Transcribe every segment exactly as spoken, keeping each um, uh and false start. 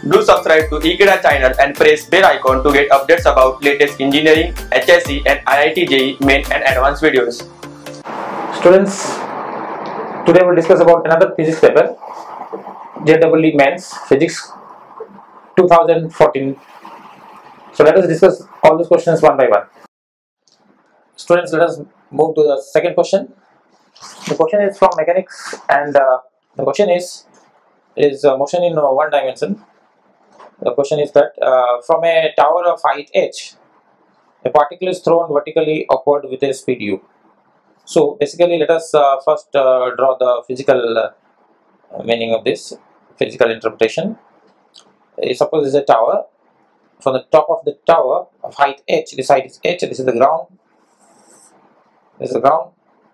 Do subscribe to IIT channel and press bell icon to get updates about latest engineering, H S C and I I T J E E main and advanced videos. Students, today we'll discuss about another physics paper, J E E Mains Physics twenty fourteen. So let us discuss all these questions one by one. Students, let us move to the second question. The question is from mechanics, and uh, the question is is uh, motion in uh, one dimension. The question is that uh, from a tower of height h, a particle is thrown vertically upward with a speed u. So basically, let us uh, first uh, draw the physical uh, meaning of this, physical interpretation. Uh, suppose this is a tower. From the top of the tower of height h, this height is h, this is the ground, this is the ground.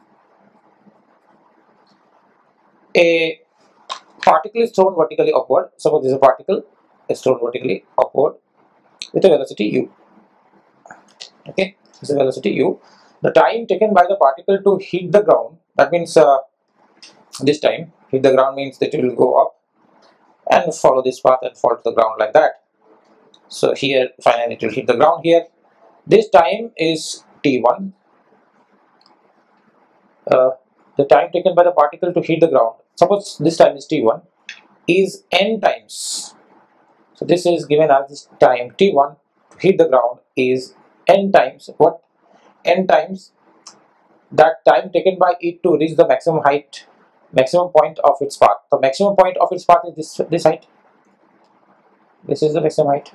A particle is thrown vertically upward. Suppose this is a particle is thrown vertically upward with a velocity u. Okay, this is velocity u. The time taken by the particle to hit the ground, that means uh, this time hit the ground means that it will go up and follow this path and fall to the ground like that. So here finally it will hit the ground here. This time is t one. Uh, the time taken by the particle to hit the ground, suppose this time is t one, is n times. So this is given as this time t one to hit the ground is n times what? N times that time taken by it to reach the maximum height, maximum point of its path. The maximum point of its path is this this height. This is the maximum height.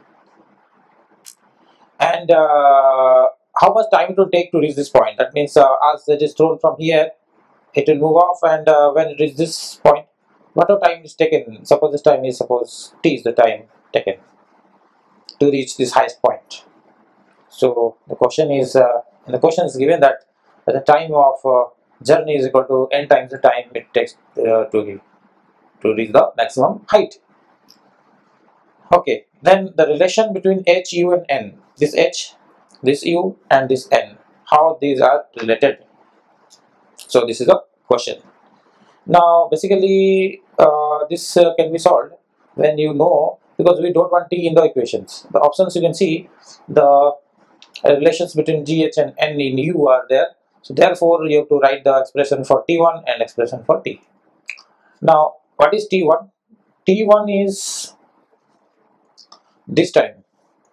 And uh, how much time it will take to reach this point? That means uh, as it is thrown from here, it will move off, and uh, when it reaches this point, what time is taken? Suppose this time is suppose t is the time taken to reach this highest point. So the question is, uh, the question is given that the time of uh, journey is equal to n times the time it takes uh, to to reach the maximum height. Okay, then the relation between h, u, and n. This h, this u, and this n. How these are related? So this is the question. Now basically uh, this uh, can be solved when you know, because we don't want t in the equations. The options you can see, the uh, relations between g, h, and n in u are there. So therefore you have to write the expression for t one and expression for t. Now what is t one? t one is this time.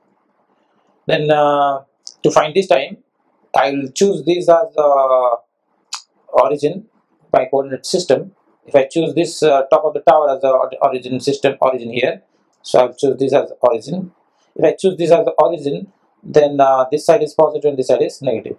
Then uh, to find this time, I will choose this as the origin by coordinate system. If I choose this uh, top of the tower as the origin system, origin here, so I will choose this as origin. If I choose this as the origin, then uh, this side is positive and this side is negative.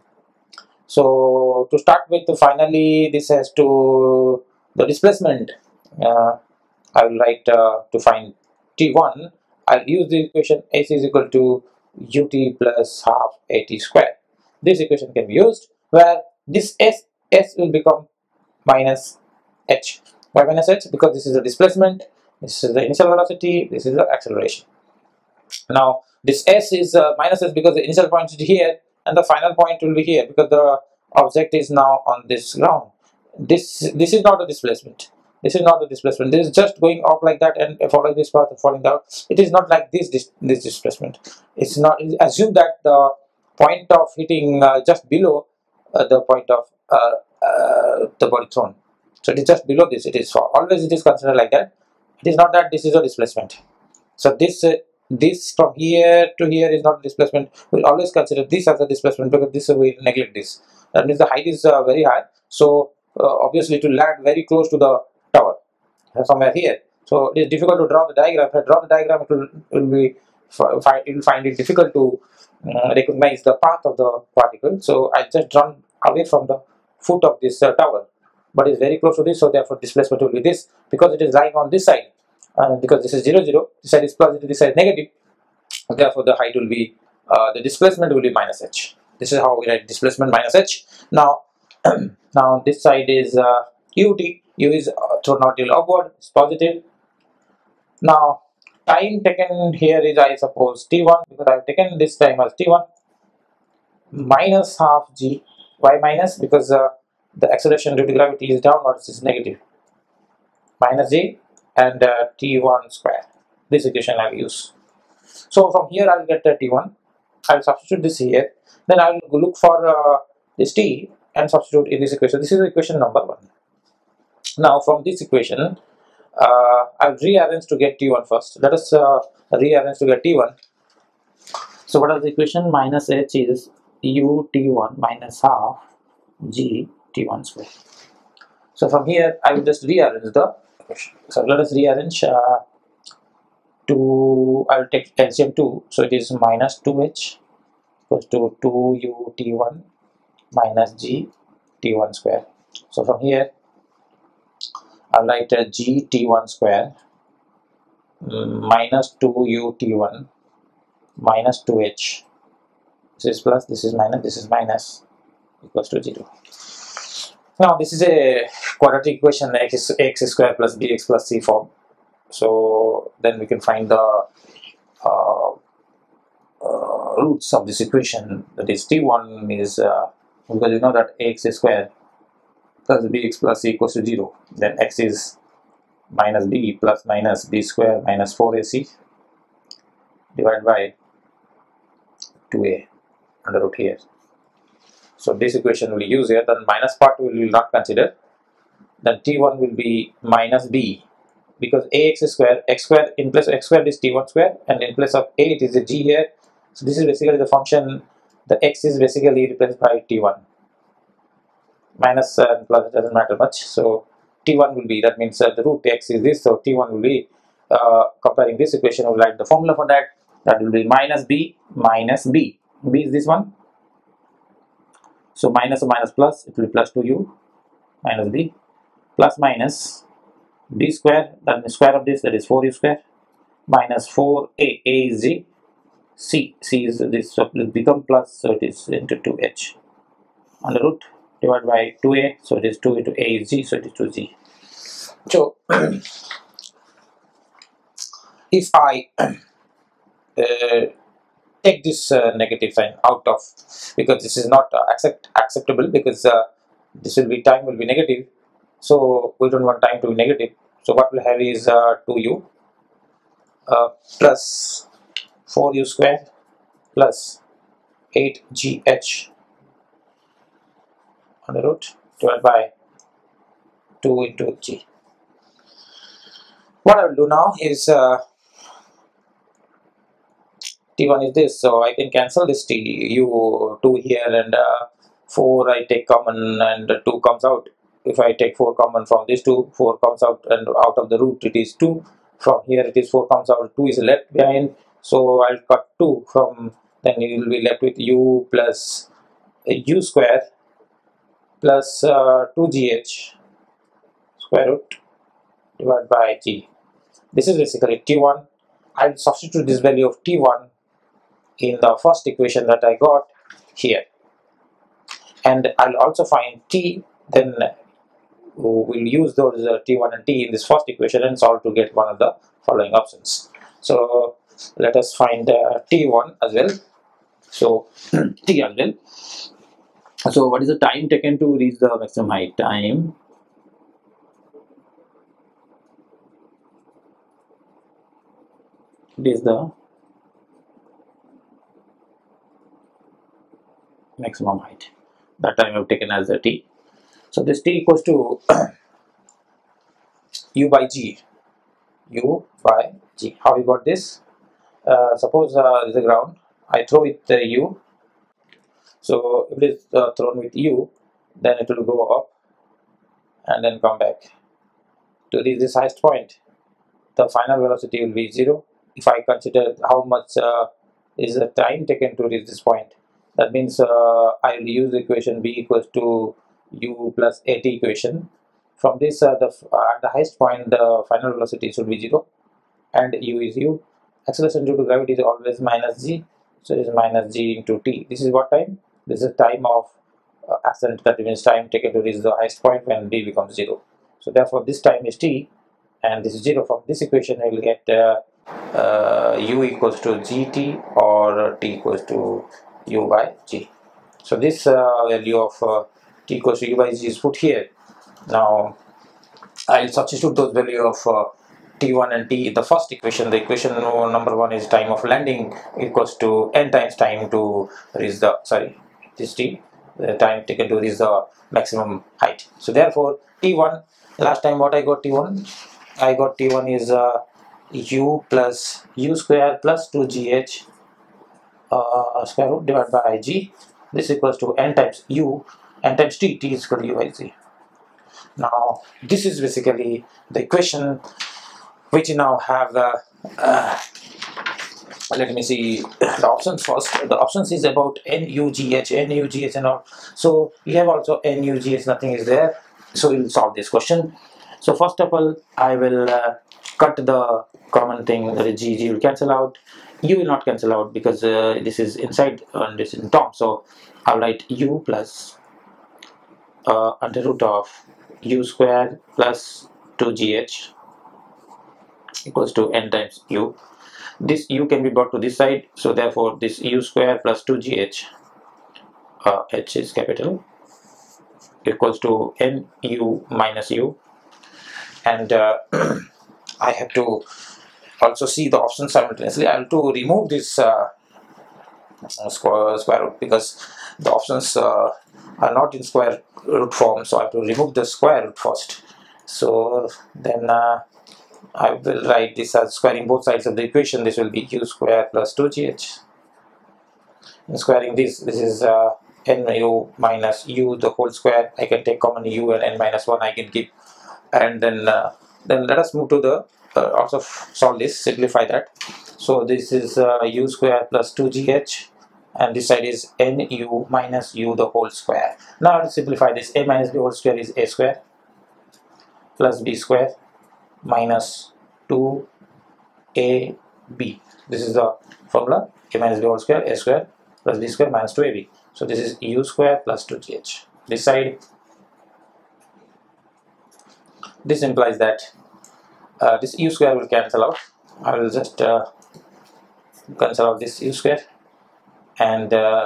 So to start with, finally this has to the displacement. Uh, I will write uh, to find t one. I'll use the equation h is equal to ut plus half at square. This equation can be used where this s s will become minus h. Why minus h? Because this is the displacement, this is the initial velocity, this is the acceleration. Now this s is uh, minus s because the initial point is here and the final point will be here, because the object is now on this ground. This this is not a displacement. This is not the displacement. This is just going up like that and following this path and falling down. It is not like this this, this displacement. It's not. Assume that the point of hitting uh, just below uh, the point of uh, uh, the body thrown. So it is just below this. It is for always it is considered like that. It is not that this is a displacement. So this uh, this from here to here is not displacement. We'll always consider this as a displacement because this uh, we neglect this. That means the height is uh, very high. So uh, obviously to land very close to the tower somewhere here. So it is difficult to draw the diagram. If I draw the diagram, it will, will be find it will find it difficult to uh, recognize the path of the particle. So I just drawn away from the foot of this uh, tower, but it's very close to this. So therefore displacement will be this, because it is lying on this side. Uh, because this is zero zero, this side is positive, this side is negative. Therefore the height will be uh, the displacement will be minus h. This is how we write displacement minus h. Now now this side is uh, ut. U is uh, thrown out till upward, it's positive. Now time taken here is, I suppose, t one, because I have taken this time as t one, minus half g. Why minus? Because uh, the acceleration due to gravity is downwards, is negative. Minus g and uh, t one square. this equation I'll use. So from here I'll get uh, T one. I'll substitute this here. Then I'll look for uh, this T and substitute in this equation. This is equation number one. Now from this equation, uh, I'll rearrange to get T one first. Let us uh, rearrange to get T one. So what is the equation? Minus h is u T one minus half g T one square. So from here I will just rearrange the equation. So let us rearrange uh, to, I'll take L C M two. So it is minus two h equals to two u T one minus g T one square. So from here I'll write a g T one square um, minus two u T one minus two h. This is plus, this is minus, this is minus, equals to zero. Now this is a quadratic equation, x, x square plus bx plus c form. So then we can find the uh, uh, roots of this equation. That is T one is uh, because you know that ax square plus bx plus c equals to zero. Then x is minus b plus minus b square minus four a c divided by two a under root here. So this equation will use here. Then minus part we will not consider. Then T one will be minus b, because ax square, x square in place of x square is T one square, and in place of a it is a g here. So this is basically the function. The x is basically replaced by T one. Minus uh, and plus doesn't matter much. So T one will be, that means uh, the root x is this. So T one will be, uh, comparing this equation, we will write the formula for that. That will be minus b minus b. b is this one. So minus or minus plus, it will be plus two u minus b plus minus b square, that is square of this, that is four u square, minus four a, a is g, c, c is this, so it will become plus, so it is into two h under root divided by two a, so it is two into a is g, so it is two g. So if I uh, take this uh, negative sign out of, because this is not uh, accept acceptable, because uh, this will be, time will be negative, so we don't want time to be negative. So what we'll have is uh, two u uh, plus four u square plus eight g h under root divided by two into g. What I will do now is uh, T one is this, so I can cancel this T, u two here, and uh, four I take common and two comes out. If I take four common from this two, four comes out, and out of the root it is two. From here it is four comes out, two is left behind, so I'll cut two from, then you will be left with u plus u square plus uh, two g h square root divided by g. This is basically T one. I'll substitute this value of T one in the first equation that I got here, and I'll also find T, then we'll use those uh, T one and T in this first equation and solve to get one of the following options. So let us find uh, T one as well. So T as well. So what is the time taken to reach the maximum height? Time it is the maximum height. That time I have taken as a T. So this T equals to u by g. U by g. How we got this? Uh, suppose uh, is the ground. I throw it uh, u. So if it is uh, thrown with u, then it will go up and then come back to reach this highest point. The final velocity will be zero. If I consider how much uh, is the time taken to reach this point, that means uh, I will use the equation b equals to u plus at equation. From this, uh, the uh, at the highest point, the final velocity should be zero, and u is u. Acceleration due to gravity is always minus g, so it is minus g into t. This is what time? This is time of uh, ascent, that means time taken to reach the highest point when b becomes zero. So therefore, this time is t, and this is zero. From this equation, I will get uh, uh, u equals to gt, or t equals to u by g. So this uh, value of uh, t equals to u by g is put here. Now I'll substitute those value of uh, T one and T, the first equation, the equation number one is time of landing equals to n times time to reach the, sorry, this T, the time taken to reach the maximum height. So therefore T one, last time what I got T one, I got T one is uh, u plus u square plus two G H uh, square root divided by G. This equals to n times u, n times T, T is equal to u by Z. Now this is basically the equation which now have uh, uh, let me see the options first. The options is about N U G H, N U G H and all. So we have also N U G H, nothing is there. So we'll solve this question. So first of all, I will uh, cut the common thing. The G, G will cancel out. U will not cancel out because uh, this is inside and this is in top. So I'll write U plus uh, under root of U square plus two G H equals to n times U. This U can be brought to this side, so therefore this U square plus two G H, uh, H is capital, equals to N U minus U, and uh, I have to also see the options simultaneously. I have to remove this uh, square, square root because the options uh, are not in square root form, so I have to remove the square root first. So then uh, I will write this as squaring both sides of the equation. This will be U square plus two G H. And squaring this, this is uh, Nu minus U the whole square. I can take common U and n minus one I can keep. And then uh, then let us move to the uh, also solve this, simplify that. So this is uh, U square plus two G H, and this side is Nu minus U the whole square. Now to simplify this, A minus B whole square is A square plus B square minus two A B. This is the formula, A minus B whole square, A square plus B square minus two A B. So this is U square plus two G H. This side, this implies that uh, this U square will cancel out. I will just uh, cancel out this U square, and uh,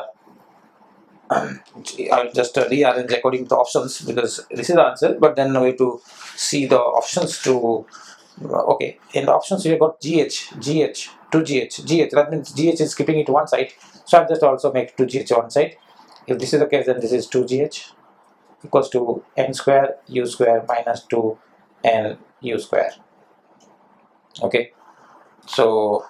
I'll just uh, rearrange according to the options because this is the answer, but then we have to see the options to uh, okay, in the options we have got G H, G H, two G H, G H, that means G H is keeping it one side, so I'll just also make two G H one side. If this is the case, then this is two G H equals to n square U square minus two N U square. Okay, so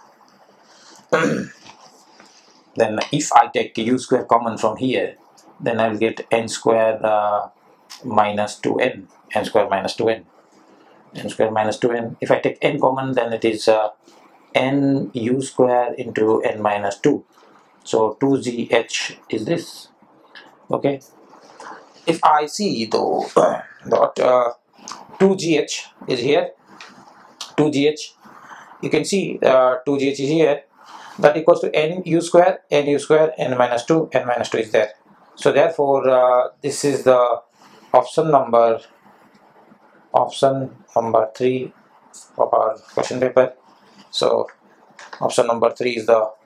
then if I take U square common from here, then I will get n square uh, minus two n, n square minus two n, n square minus two n. If I take n common, then it is uh, n U square into n minus two. So two G H is this. Okay. If I see though that uh, two G H is here, two G H, you can see uh, two G H is here. That equals to n U square, n U square, n minus two, n minus two is there. So therefore, uh, this is the option number, option number three of our question paper. So option number three is the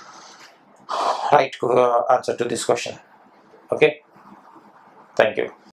right uh, answer to this question. Okay, thank you.